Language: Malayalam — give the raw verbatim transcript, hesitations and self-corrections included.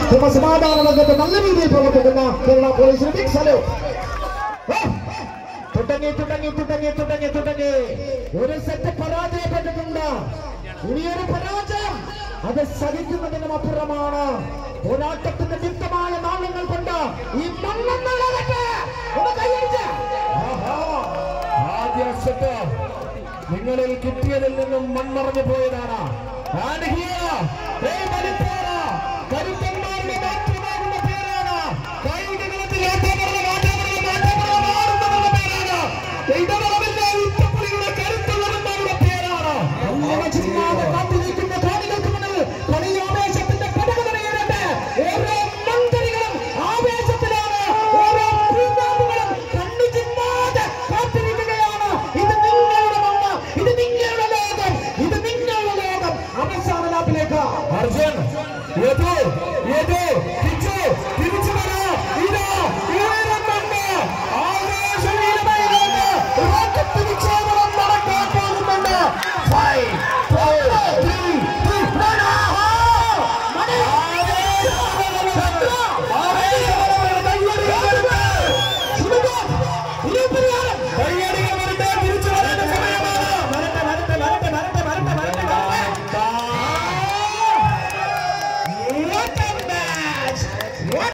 ക്രമസമാധാന രംഗത്ത് നല്ല രീതിയിൽ പ്രവർത്തിക്കുന്ന കേരള പോലീസിന് ബിഗ് സല്യൂട്ട്. തുടങ്ങി തുടങ്ങി തുടങ്ങി തുടങ്ങി തുടങ്ങി ഒരു സെറ്റ് പരാജയപ്പെട്ടിട്ടുണ്ട്. ഇനിയൊരു പരാജയം അത് സഹിക്കുന്നതിനും അപ്പുറമാണ്. പോരാട്ടത്തിന്റെ ദീപ്തമായ നാളങ്ങൾ കൊണ്ട് ഈ മണ്ണെന്നുള്ളതൊക്കെ ഒന്ന് കൈയടിച്ച് ആദ്യ സെറ്റ് നിങ്ങളിൽ കിട്ടിയതിൽ നിന്നും മണ്ണറിഞ്ഞു പോയതാണ്. കരുത്തന്മാരുടെ മാത്രമാകുന്ന പേരാണ്. കൈകളിൽ ഏറ്റവും ഇടപെടലിന്റെ കരുത്തുള്ളവന്മാരുടെ പേരാണ്. കാത്തിരിക്കുന്ന കാണികൾക്ക് മുന്നിൽ കളിയാവേശത്തിന്റെ പടകടയുടെ ഓരോ മന്ത്രികളും ആവേശത്തിലാണ്. ഓരോ ഭൂമാവുകളും കണ്ണു ചിമ്മാതെ കാത്തിരിക്കുകയാണ്. ഇത് നിങ്ങളുടെ മണ്ണ്, ഇത് നിങ്ങളുടെ ലോകം, ഇത് നിങ്ങളുടെ ലോകം. അവസാന ലാപ്പിലേക്ക് അർജുൻ തിരിച്ചു